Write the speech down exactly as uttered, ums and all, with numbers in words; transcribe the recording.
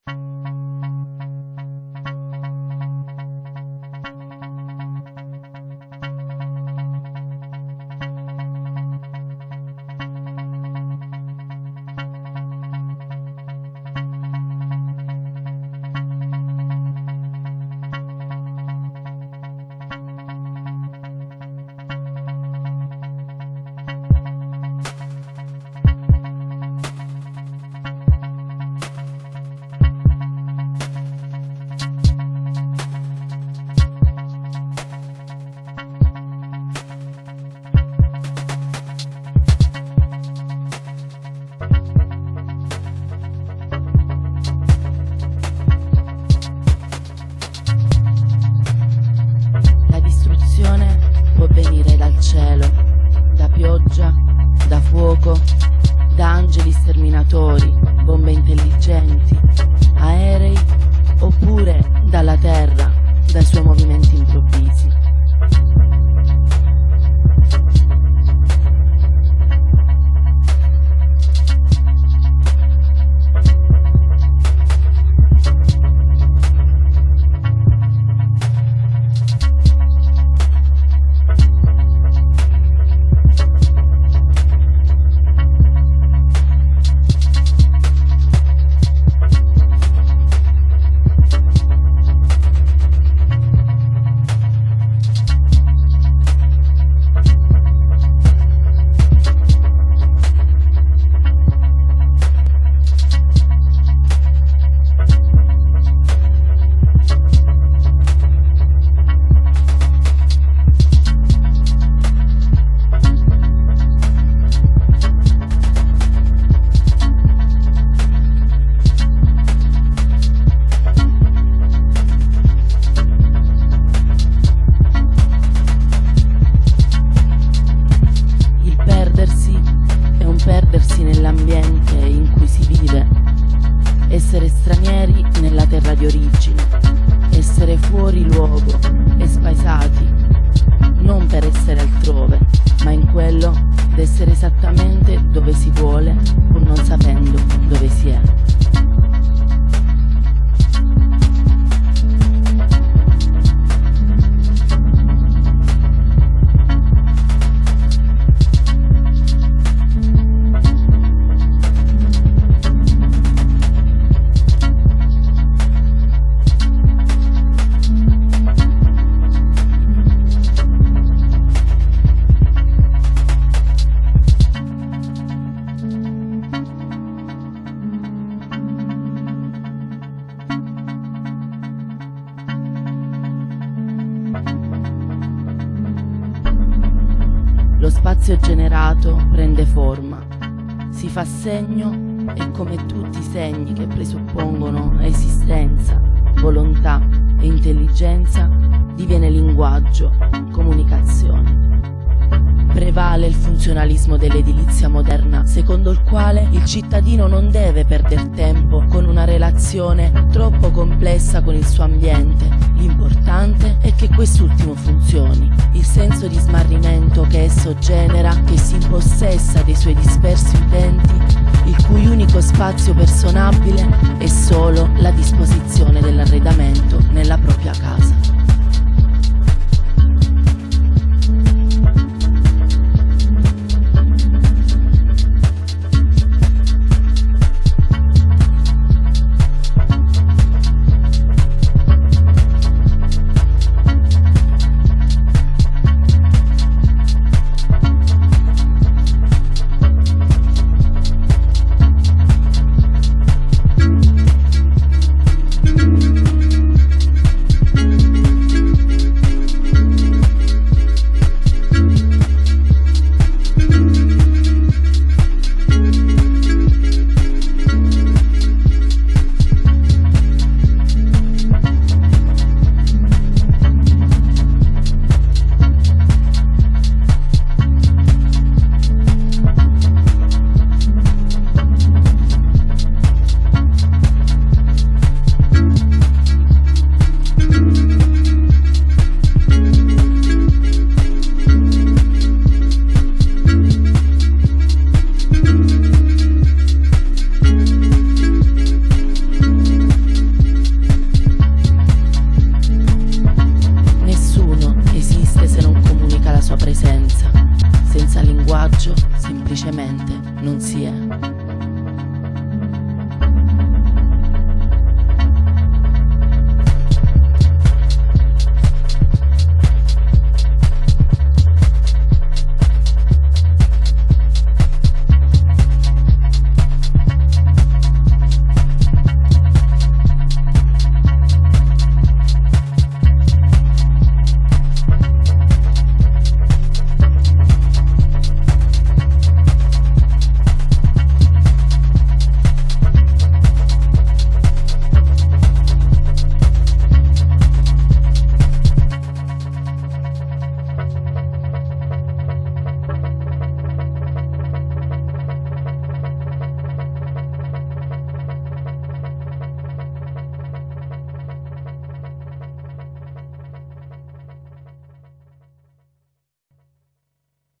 Può venire dal cielo, da pioggia, da fuoco, da angeli sterminatori, bombe intelligenti, aerei, oppure dalla terra, dai suoi movimenti improvvisi. Perdersi nell'ambiente in cui si vive, essere stranieri nella terra di origine, essere fuori luogo e spaesati, non per essere altrove, ma in quello d'essere esattamente dove si vuole, pur non sapendo dove si è. Lo spazio generato prende forma, si fa segno e, come tutti i segni che presuppongono esistenza, volontà e intelligenza, diviene linguaggio, comunicazione. Prevale il funzionalismo dell'edilizia moderna, secondo il quale il cittadino non deve perdere tempo con una relazione troppo complessa con il suo ambiente. L'importante è che quest'ultimo funzioni. Il senso di smarrimento che esso genera, che si impossessa dei suoi dispersi utenti, il cui unico spazio personabile è solo